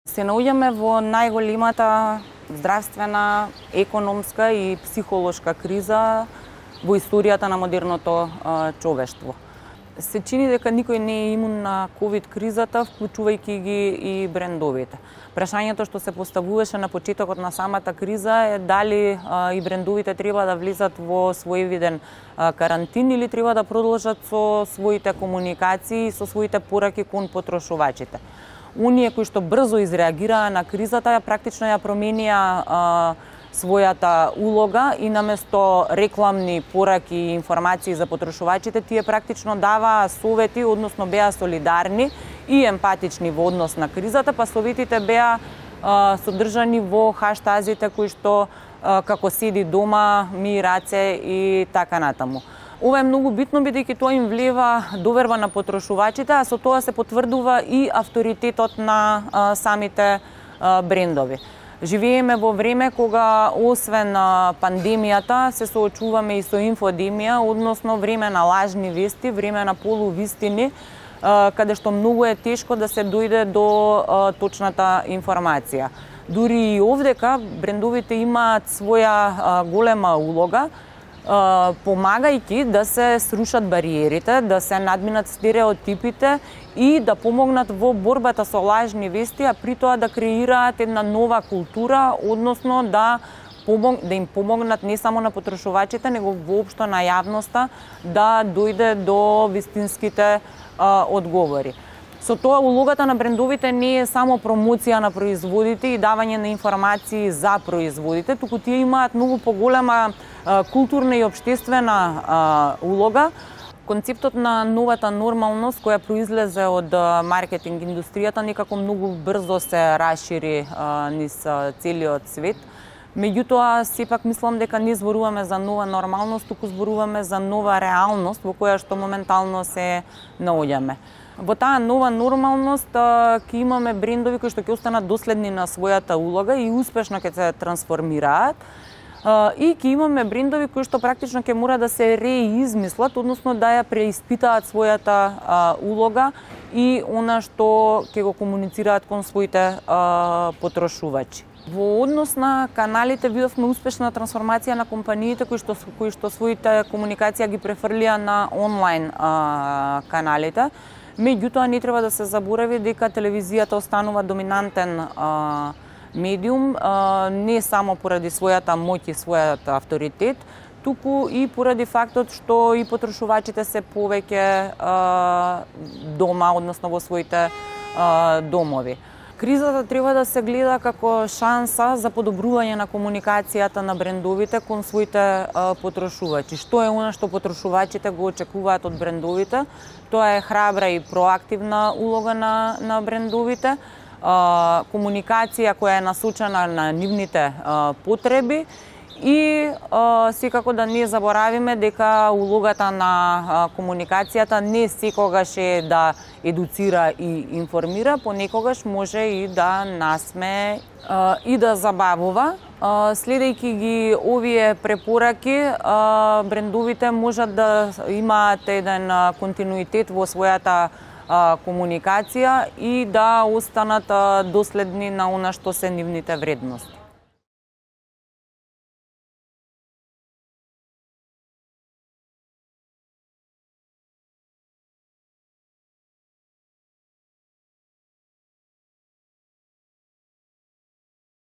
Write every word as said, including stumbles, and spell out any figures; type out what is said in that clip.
Се наоѓаме во најголемата здравствена, економска и психолошка криза во историјата на модерното човештво. Се чини дека никој не е имун на ковид кризата, вклучувајќи ги и брендовите. Прашањето што се поставуваше на почетокот на самата криза е дали и брендовите треба да влезат во своевиден карантин или треба да продолжат со своите комуникации и со своите пораки кон потрошувачите. Оние кои што брзо изреагираа на кризата, практично ја променија а, својата улога и наместо рекламни пораки и информации за потрошувачите, тие практично даваа совети, односно беа солидарни и емпатични во однос на кризата, па советите беа а, содржани во хаштазите кои што а, како седи дома, ми раце и така натаму. Ова е многу битно, бидејќи тоа им влева доверба на потрошувачите, а со тоа се потврдува и авторитетот на а, самите а, брендови. Живееме во време кога, освен а, пандемијата, се соочуваме и со инфодемија, односно време на лажни вести, време на полувистини, а, каде што многу е тешко да се дојде до а, точната информација. Дури и овдека брендовите имаат своја а, голема улога, помагајќи да се срушат бариерите, да се надминат стереотипите и да помогнат во борбата со лажни вести, а при тоа да креираат една нова култура, односно да, помог, да им помогнат не само на потрошувачите, него воопшто на јавноста да дојде до вистинските а, одговори. Со тоа улогата на брендовите не е само промоција на производите и давање на информации за производите, туку тие имаат многу поголема културна и обштествена а, улога. Концептот на новата нормалност која произлезе од маркетинг индустријата некако многу брзо се расшири а, низ целиот свет. Меѓутоа, сепак мислам дека не зборуваме за нова нормалност, туку зборуваме за нова реалност во која што моментално се наоѓаме. Во таа нова нормалност ќе имаме брендови кои што ќе останат доследни на својата улога и успешно ќе се трансформираат. И ќе имаме брендови кои што практично ќе мора да се реизмислат, односно да ја преиспитаат својата а, улога и она што ќе го комуницираат кон своите а, потрошувачи. Во однос на каналите видовме успешна трансформација на компаниите кои што кои што своите комуникација ги префрлија на онлайн а, каналите. Меѓутоа не треба да се заборави дека телевизијата останува доминантен а, медиум, а, не само поради својата моќ и својот авторитет, туку и поради фактот што и потрошувачите се повеќе а, дома, односно во своите а, домови. Кризата треба да се гледа како шанса за подобрување на комуникацијата на брендовите кон своите а, потрошувачи. Што е она што потрошувачите го очекуваат од брендовите? Тоа е храбра и проактивна улога на, на брендовите, а, комуникација која е насочена на нивните а, потреби и а, секако да не заборавиме дека улогата на а, комуникацијата не секогаш е да едуцира и информира, понекогаш може и да насме а, и да забавува. А, следејќи ги овие препораки, а, брендовите можат да имаат еден континуитет во својата а, комуникација и да останат а, доследни на она што се нивните вредности.